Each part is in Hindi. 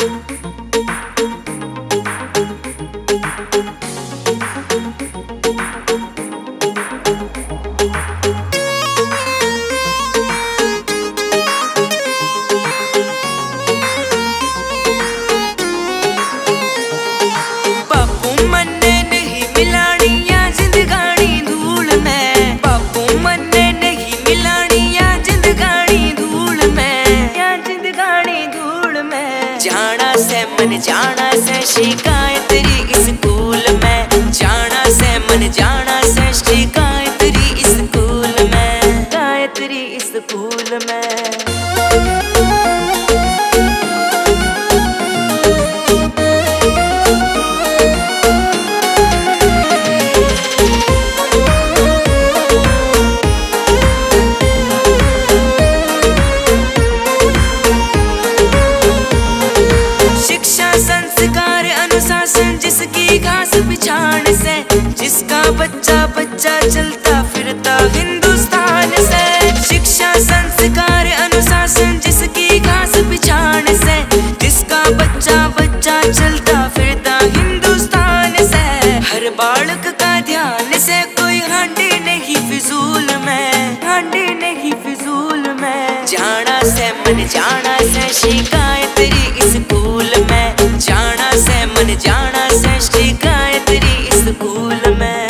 मन जाना से शिकायत तेरी स्कूल में, जाना से मन जाना से शिकायत तेरी स्कूल में, शिकायत तेरी स्कूल में। संस्कार अनुशासन जिसकी घास बिछाण से, जिसका बच्चा बच्चा चलता फिरता हिंदुस्तान से। शिक्षा संस्कार अनुशासन जिसकी घास बिछाण से, जिसका बच्चा बच्चा चलता फिरता हिंदुस्तान से। हर बालक का ध्यान से कोई हांडी नहीं फिजूल में, हांडी नहीं फिजूल में। जाना से मन जाना से शिकायत तेरी स्कूल में, जाना से मन जाना से शिकायत तेरी स्कूल में।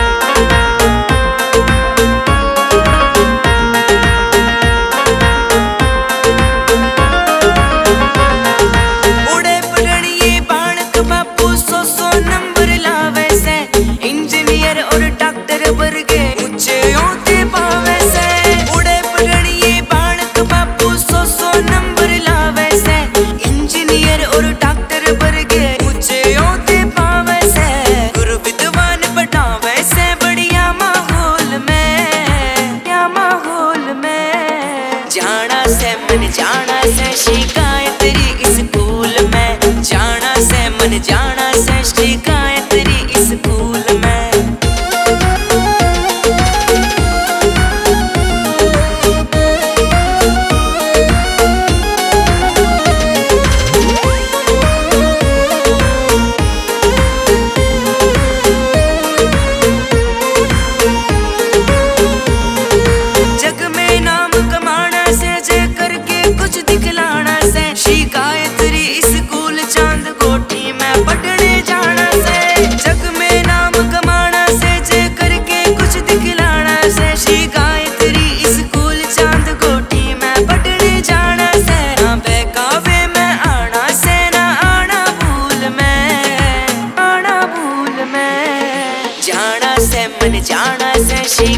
उड़े पढ़निए बालक बापू 100 नंबर लावे से, इंजीनियर और डॉक्टर वर्गे ऊंचे ओहदे पावे से। उड़े पढ़निए बालक बापू 100 नंबर लावे से, इंजीनियर और डॉक्टर वर्गे ऊंचे ओहदे पावे से। गुरु विद्वान बढ़ावे से बढ़िया माहौल में, या माहौल में। जाना से मन जाना से शिकायत तेरी स्कूल में, जाना से मन जाना से शिकायत तेरी स्कूल में। कुछ दिखलाना से शिकायत तेरी स्कूल चांद कोठी में पढ़ने जाना से। जग में नाम कमाना से जे करके कुछ दिखलाना से, शिकायत तेरी स्कूल चांद कोठी में पढ़ने जाना से। ना बहकावे में आना से ना आना भूल में, आना भूल में। जाना से मन जाना से